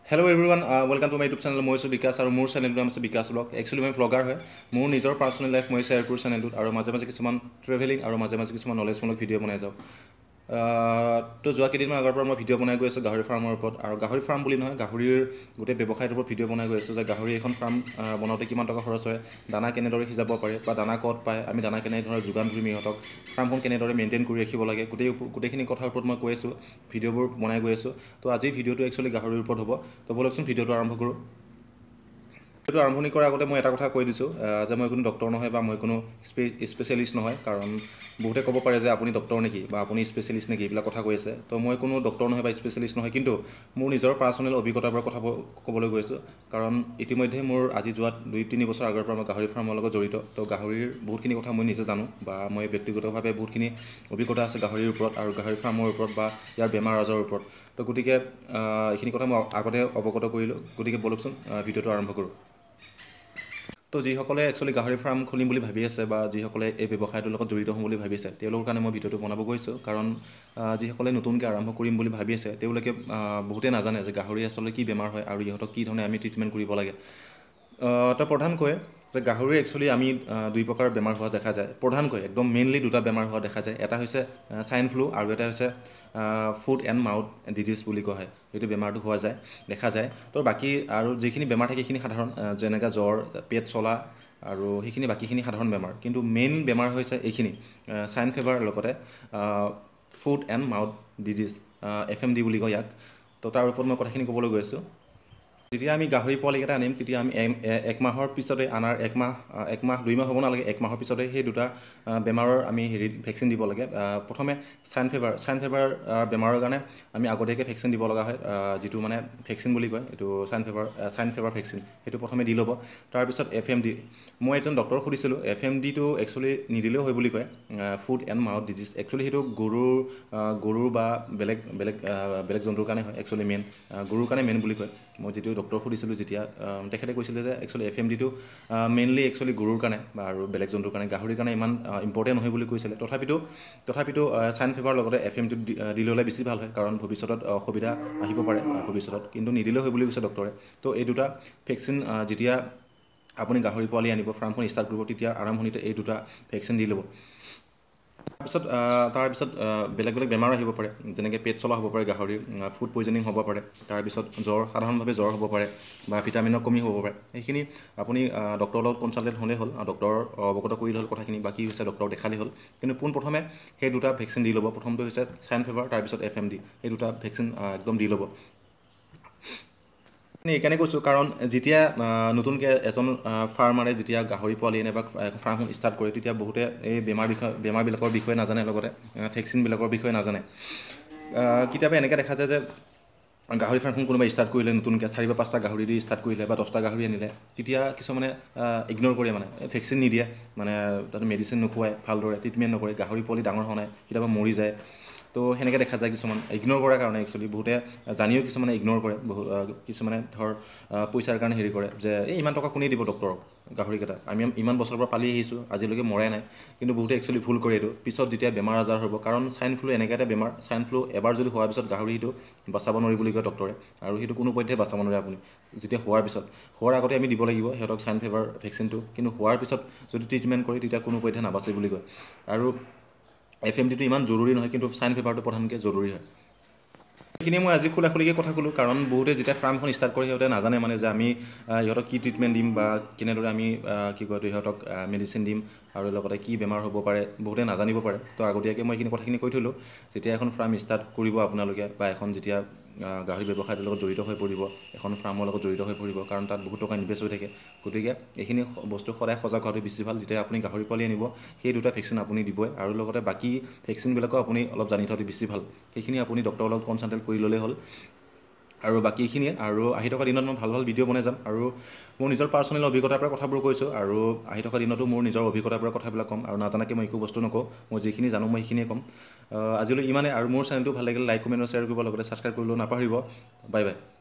Hello everyone, welcome to my YouTube channel. মই বিকাশ আৰু মোৰ চেনেলটো নাম আছে বিকাশ ব্লগ। একচুৱেলি মই ব্লগাৰ হয়। মোৰ নিজৰ পাৰ্চনেল লাইফ মই শ্বেয়াৰ কৰোঁ চেনেলটোত আৰু মাজে মাজে কিছুমান ট্ৰেভেলিং আৰু মাজে মাজে কিছুমান নলেজমূলক ভিডিঅ' বনাই যাওঁ। তো যোৱা কেইদিনমান আগৰ পৰা মই ভিডিঅ' বনাই গৈ আছোঁ গাহৰি ফাৰ্মৰ ওপৰত, আৰু গাহৰি ফাৰ্ম বুলি নহয়, গাহৰিৰ গোটেই ব্যৱসায়টোৰ ওপৰত ভিডিঅ' বনাই গৈ আছোঁ যে গাহৰি এখন ফাৰ্ম বনাওঁতে কিমান টকা খৰচ হয়, দানা কেনেদৰে সিজাব পাৰে বা দানা ক'ত পায়, আমি দানা কেনেদৰে যোগান ধৰিম ইহঁতক, ফাৰ্মখন কেনেদৰে মেইনটেইন কৰি ৰাখিব লাগে, গোটেইখিনি কথাৰ ওপৰত মই কৈ আছোঁ, ভিডিঅ'বোৰ বনাই গৈ আছোঁ। তো আজিৰ ভিডিঅ'টো একচুৱেলি গাহৰিৰ ওপৰত হ'ব। তো বলকচোন ভিডিঅ'টো আৰম্ভ কৰোঁ। ভিডিঅ'টো আৰম্ভণি কৰাৰ আগতে মই এটা কথা কৈ দিছোঁ যে মই কোনো ডক্টৰ নহয় বা মই কোনো স্পেচিয়েলিষ্ট নহয়, কাৰণ বহুতে ক'ব পাৰে যে আপুনি ডক্টৰ নেকি বা আপুনি স্পেচিয়েলিষ্ট নেকি, এইবিলাক কথা কৈ আছে। তো মই কোনো ডক্টৰ নহয় বা স্পেচিয়েলিষ্ট নহয়, কিন্তু মোৰ নিজৰ পাৰ্চনেল অভিজ্ঞতাৰ পৰা কথা ক'বলৈ গৈছোঁ, কাৰণ ইতিমধ্যে মোৰ আজি যোৱা 2-3 বছৰ আগৰ পৰা মই গাহৰি ফাৰ্মৰ লগত জড়িত। তো গাহৰিৰ বহুতখিনি কথা মই নিজে জানো বা মই ব্যক্তিগতভাৱে বহুতখিনি অভিজ্ঞতা আছে গাহৰিৰ ওপৰত আৰু গাহৰি ফাৰ্মৰ ওপৰত বা ইয়াৰ বেমাৰ আজাৰৰ ওপৰত। তো গতিকে এইখিনি কথা মই আগতে অৱগত কৰিলোঁ। গতিকে বলকচোন ভিডিঅ'টো আৰম্ভ কৰোঁ। তো যিসকলে একচুৱেলি গাহৰি ফাৰ্ম খুলিম বুলি ভাবি আছে বা যিসকলে এই ব্যৱসায়টোৰ লগত জড়িত হ'ম বুলি ভাবিছে, তেওঁলোকৰ কাৰণে মই ভিডিঅ'টো বনাব গৈছোঁ, কাৰণ যিসকলে নতুনকৈ আৰম্ভ কৰিম বুলি ভাবি আছে তেওঁলোকে বহুতে নাজানে যে গাহৰি আচলতে কি বেমাৰ হয় আৰু ইহঁতক কি ধৰণে আমি ট্ৰিটমেণ্ট কৰিব লাগে। তো প্ৰধানকৈ যে গাহৰি একচুৱেলি আমি 2 প্ৰকাৰ বেমাৰ হোৱা দেখা যায়, প্ৰধানকৈ একদম মেইনলি 2টা বেমাৰ হোৱা দেখা যায়। এটা হৈছে স্বাইন ফ্লু আৰু এটা হৈছে ফুট এণ্ড মাউথ ডিজিজ বুলি কোৱা হয়, সেইটো বেমাৰটো হোৱা যায় দেখা যায়। তো বাকী আৰু যিখিনি বেমাৰ থাকে সেইখিনি সাধাৰণ, যেনেকৈ জ্বৰ, পেট চলা আৰু সেইখিনি বাকীখিনি সাধাৰণ বেমাৰ। কিন্তু মেইন বেমাৰ হৈছে এইখিনি স্বাইন ফিভাৰ লগতে foot and mouth disease, FMD বুলি কয় ইয়াক। তো তাৰ ওপৰত মই কথাখিনি ক'বলৈ গৈ আছোঁ। যেতিয়া আমি গাহৰি পোৱালিকেইটা আনিম তেতিয়া আমি 1 মাহৰ পিছতে আনাৰ 1 মাহ 2 মাহ হ'ব নালাগে, 1 মাহৰ পিছতে সেই 2টা বেমাৰৰ আমি ভেকচিন দিব লাগে। প্ৰথমে স্বাইন ফিভাৰ বেমাৰৰ কাৰণে আমি আগতীয়াকৈ ভেকচিন দিব লগা হয়, যিটো মানে ভেকচিন বুলি কয়, এইটো স্বাইন ফিভাৰ ভেকচিন, সেইটো প্ৰথমে দি ল'ব। তাৰপিছত FMD, মই এজন ডক্টৰক সুধিছিলোঁ, FMDটো একচুৱেলি নিদিলেও হয় বুলি কয়, foot and mouth disease. Actually সেইটো গৰুৰ বা বেলেগ জন্তুৰ কাৰণে হয়, একচুৱেলি গৰুৰ কাৰণে মেইন বুলি কয়। মই যিটো ডক্টৰক সুধিছিলোঁ যেতিয়া, তেখেতে কৈছিলে যে একচুৱেলি FMDটো মেইনলি একচুৱেলি গৰুৰ কাৰণে বা আৰু বেলেগ জন্তুৰ কাৰণে, গাহৰিৰ কাৰণে ইমান ইম্পৰ্টেণ্ট নহয় বুলি কৈছিলে। তথাপিতো স্বাইন ফিভাৰৰ লগতে FMDটো দি ল'লে বেছি ভাল হয়, কাৰণ ভৱিষ্যতত অসুবিধা আহিব পাৰে ভৱিষ্যতত, কিন্তু নিদিলেও হয় বুলি কৈছে ডক্টৰে। তো এই 2টা ভেকচিন যেতিয়া আপুনি গাহৰি পোৱালি আনিব, ফাৰ্মখন ষ্টাৰ্ট কৰিব, তেতিয়া আৰম্ভণিতে এই 2টা ভেকচিন দি ল'ব। তাৰপিছত বেলেগ বেমাৰ আহিব পাৰে, যেনেকৈ পেট চলা হ'ব পাৰে গাহৰিৰ, ফুড পয়জনিং হ'ব পাৰে, তাৰপিছত সাধাৰণভাৱে জ্বৰ হ'ব পাৰে বা ভিটামিনৰ কমি হ'ব পাৰে। সেইখিনি আপুনি ডক্টৰৰ লগত কনচাল্টেণ্ট হ'লেই হ'ল, ডক্টৰৰ অৱগত কৰিলে হ'ল কথাখিনি, বাকী হৈছে ডক্টৰক দেখালেই হ'ল। কিন্তু পোনপ্ৰথমে সেই 2টা ভেকচিন দি ল'ব। প্ৰথমটো হৈছে স্বাইন ফিভাৰ, তাৰপিছত FMD, এই 2টা ভেকচিন একদম দি ল'ব। এইকাৰণে কৈছোঁ, কাৰণ যেতিয়া নতুনকৈ এজন ফাৰ্মাৰে যেতিয়া গাহৰি পোৱালি আনে বা ফাৰ্মখন ষ্টাৰ্ট কৰে, তেতিয়া বহুতে এই বেমাৰবিলাকৰ বিষয়ে নাজানে, লগতে ভেকচিনবিলাকৰ বিষয়ে নাজানে। কেতিয়াবা এনেকৈ দেখা যায় যে গাহৰি ফাৰ্মখন কোনোবাই ষ্টাৰ্ট কৰিলে নতুনকৈ 4 বা 5টা গাহৰি দি ষ্টাৰ্ট কৰিলে বা 10টা গাহৰি আনিলে, তেতিয়া কিছুমানে ইগন'ৰ কৰে, মানে ভেকচিন নিদিয়ে, মানে তাতে মেডিচিন নোখোৱায়, ভালদৰে ট্ৰিটমেণ্ট নকৰে, গাহৰি পোৱালি ডাঙৰ হোৱা নাই, কেতিয়াবা মৰি যায়। তো সেনেকৈ দেখা যায় কিছুমান ইগন'ৰ কৰাৰ কাৰণে, একচুৱেলি বহুতে জানিও কিছুমানে ইগন'ৰ কৰে, কিছুমানে ধৰ পইচাৰ কাৰণে হেৰি কৰে যে এই ইমান টকা কোনে দিব ডক্টৰক, গাহৰিকেইটা আমি ইমান বছৰৰ পৰা পালি আহিছোঁ, আজিলৈকে মৰাই নাই। কিন্তু বহুতে একচুৱেলি ভুল কৰে এইটো, পিছত যেতিয়া বেমাৰ আজাৰ হ'ব, কাৰণ স্বাইন ফ্লু এনেকৈ এটা বেমাৰ, স্বাইন ফ্লু এবাৰ যদি হোৱাৰ পিছত গাহৰি সেইটো বচাব নোৱাৰি বুলি কয় ডক্টৰে, আৰু সেইটো কোনোপধ্যে বচাব নোৱাৰে আপুনি। যেতিয়া হোৱাৰ আগতে আমি দিব লাগিব সিহঁতক স্বাইন ফিভাৰ ভেকচিনটো, কিন্তু হোৱাৰ পিছত যদি ট্ৰিটমেণ্ট কৰে তেতিয়া কোনোপধ্যে নাবাচে বুলি কয়। আৰু FMDটো ইমান জৰুৰী নহয়, কিন্তু স্বাইন ফিভাৰটো প্ৰধানকৈ জৰুৰী হয়। এইখিনি মই আজি খোলাখুলিকৈ কথা ক'লোঁ, কাৰণ বহুতে যেতিয়া ফাৰ্মখন ষ্টাৰ্ট কৰে সিহঁতে নাজানে, মানে যে আমি ইহঁতক কি ট্ৰিটমেণ্ট দিম বা কেনেদৰে আমি সিহঁতক মেডিচিন দিম আৰু লগতে কি বেমাৰ হ'ব পাৰে, বহুতে নাজানিব পাৰে। তো আগতীয়াকৈ মই এইখিনি কথাখিনি কৈ থ'লোঁ। যেতিয়া এখন ফাৰ্ম ষ্টাৰ্ট কৰিব আপোনালোকে, বা যেতিয়া গাহৰি ব্যৱসায়টোৰ লগত জড়িত হৈ পৰিব, এখন ফাৰ্মৰ লগত জড়িত হৈ পৰিব, কাৰণ তাত বহুত টকা ইনভেষ্ট হৈ থাকে। গতিকে এইখিনি বস্তু সদায় সজাগ হোৱাটো বেছি ভাল। যেতিয়া আপুনি গাহৰি পোৱালি আনিব, সেই 2টা ভেকচিন আপুনি দিবই, আৰু লগতে বাকী ভেকচিনবিলাকো আপুনি অলপ জানি থোৱাটো বেছি ভাল। সেইখিনি আপুনি ডক্টৰৰ লগত কনচাল্টেণ্ট কৰি ল'লেই হ'ল। আৰু বাকী এইখিনিয়ে, আৰু আহি থকা দিনত মই ভাল ভিডিঅ' বনাই যাম, আৰু মোৰ নিজৰ পাৰ্চনেল অভিজ্ঞতাৰ পৰা কথাবোৰ কৈছোঁ, আৰু আহি থকা দিনতো মোৰ নিজৰ অভিজ্ঞতাৰ পৰা কথাবিলাক ক'ম, আৰু নাজানাকৈ মই একো বস্তু নকওঁ, মই যিখিনি জানো মই সেইখিনিয়ে ক'ম। আজিলৈ ইমানে, আৰু মোৰ চেনেলটো ভাল লাগিলে লাইক, কমেণ্ট আৰু শ্বেয়াৰ কৰিব, লগতে ছাবস্ক্ৰাইব কৰিবলৈ নাপাহৰিব। Bye bye.